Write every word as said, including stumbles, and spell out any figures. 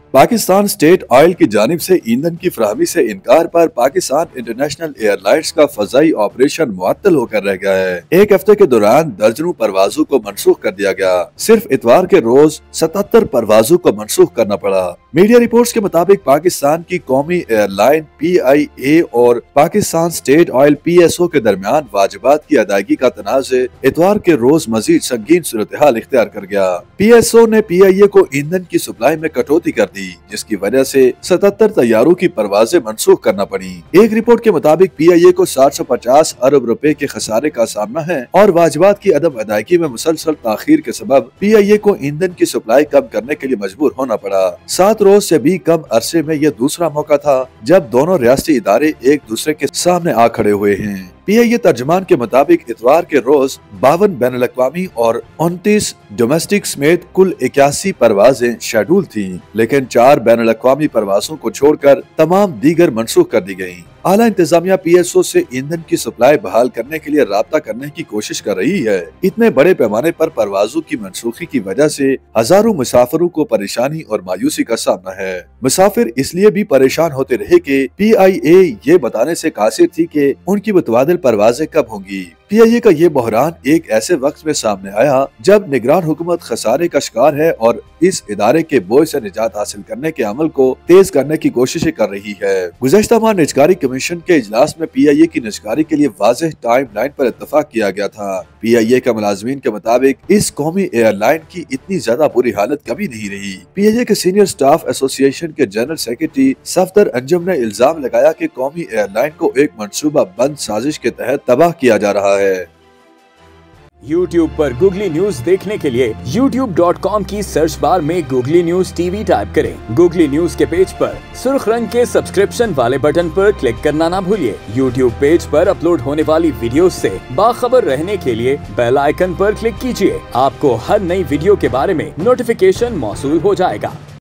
Pakistan state oil की जानिब से ईंधन की फराहमी से इनकार पर पाकिस्तान इंटरनेशनल एयरलाइंस का फजाई ऑपरेशन मुअत्तल होकर रह गया है। एक हफ्ते के दौरान दर्जनों परवाजों को मनसूख कर दिया गया। सिर्फ इतवार के रोज सतहत्तर परवाजों को मनसूख करना पड़ा। मीडिया रिपोर्ट्स के मुताबिक पाकिस्तान की कौमी एयरलाइन पी आई ए और Pakistan state oil P S O के दरमियान वाजिबात की अदायगी का तनाज़े इतवार के रोज मजीद संगीन सूरत हाल इख्तियार कर गया। पी एस ओ ने पी आई ए को ईंधन की सप्लाई में कटौती कर दी, जिसकी वजह से सतहत्तर तैयारों की परवाजें मनसूख करना पड़ी। एक रिपोर्ट के मुताबिक पी आई ए को सात सौ पचास अरब रुपए के खसारे का सामना है और वाजिबात की अदम अदायगी में मुसलसल ताखीर के सबब पी आई ए को ईंधन की सप्लाई कम करने के लिए मजबूर होना पड़ा। सात रोज से भी कम अरसे में यह दूसरा मौका था जब दोनों रियासती इदारे एक दूसरे के सामने आ खड़े हुए हैं। पी आई ए तर्जमान के मुताबिक इतवार के रोज बावन बैन अल-अक़वामी और उनतीस डोमेस्टिक समेत कुल इक्यासी परवाजें शेड्यूल थीं, लेकिन चार बैन अल-अक़वामी परवाजों को छोड़कर तमाम दीगर मनसूख कर दी गयी। आला इंतजामिया पी एस ओ से ईंधन की सप्लाई बहाल करने के लिए राब्ता करने की कोशिश कर रही है। इतने बड़े पैमाने पर परवाजों की मनसूखी की वजह से हजारों मुसाफिरों को परेशानी और मायूसी का सामना है। मुसाफिर इसलिए भी परेशान होते रहे कि पी आई ए ये बताने से कासिर थी कि उनकी मुतबादिल परवाजें कब होंगी। पी आई ए का ये बहरान एक ऐसे वक्त में सामने आया जब निगरान हुकूमत खसारे का शिकार है और इस इदारे के बोझ से निजात हासिल करने के अमल को तेज करने की कोशिशें कर रही है। गुज़श्ता माह निजकारी कमीशन के इजलास में पी आई ए की निजकारी के लिए वाज़ेह टाइम लाइन पर इत्तफाक किया गया था। पी आई ए के मुलाजमीन के मुताबिक इस कौमी एयरलाइन की इतनी ज्यादा बुरी हालत कभी नहीं रही। पी आई ए के सीनियर स्टाफ एसोसिएशन के जनरल सेक्रेटरी सफदर अंजुम ने इल्जाम लगाया कि कौमी एयरलाइन को एक मंसूबा बंद साजिश के तहत तबाह किया जा रहा है। यूट्यूब पर गूगली न्यूज देखने के लिए यूट्यूब डॉट कॉम की सर्च बार में गूगली न्यूज टीवी टाइप करें। गूगली न्यूज के पेज पर सुर्ख रंग के सब्सक्रिप्शन वाले बटन पर क्लिक करना ना भूलिए। यूट्यूब पेज पर अपलोड होने वाली वीडियोस से बाखबर रहने के लिए बेल आइकन पर क्लिक कीजिए। आपको हर नई वीडियो के बारे में नोटिफिकेशन मौसूल हो जाएगा।